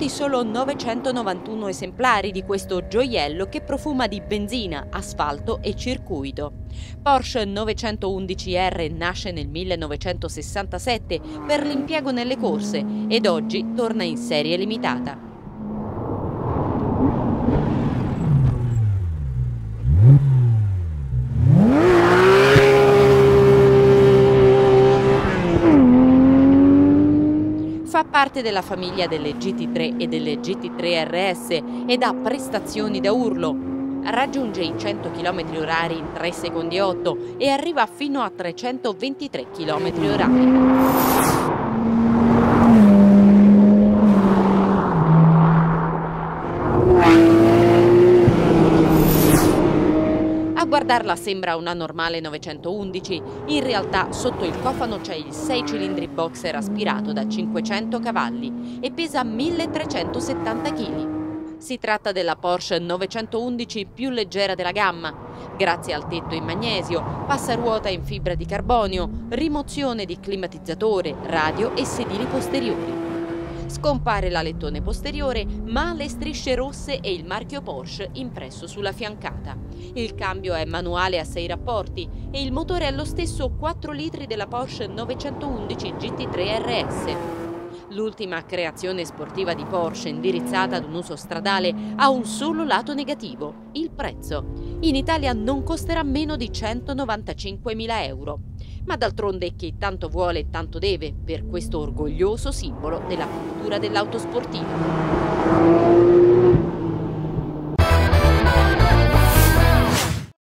Venduti solo 991 esemplari di questo gioiello che profuma di benzina, asfalto e circuito. Porsche 911R nasce nel 1967 per l'impiego nelle corse ed oggi torna in serie limitata. Fa parte della famiglia delle GT3 e delle GT3 RS ed ha prestazioni da urlo. Raggiunge i 100 km/h in 3 secondi e 8 e arriva fino a 323 km/h. A guardarla sembra una normale 911, in realtà sotto il cofano c'è il 6 cilindri boxer aspirato da 500 cavalli e pesa 1370 kg. Si tratta della Porsche 911 più leggera della gamma, grazie al tetto in magnesio, passaruota in fibra di carbonio, rimozione di climatizzatore, radio e sedili posteriori. Scompare l'alettone posteriore, ma le strisce rosse e il marchio Porsche impresso sulla fiancata. Il cambio è manuale a 6 rapporti e il motore è lo stesso 4 litri della Porsche 911 GT3 RS. L'ultima creazione sportiva di Porsche indirizzata ad un uso stradale ha un solo lato negativo, il prezzo. In Italia non costerà meno di 195.000 euro. Ma d'altronde chi tanto vuole tanto deve per questo orgoglioso simbolo della cultura dell'autosportivo.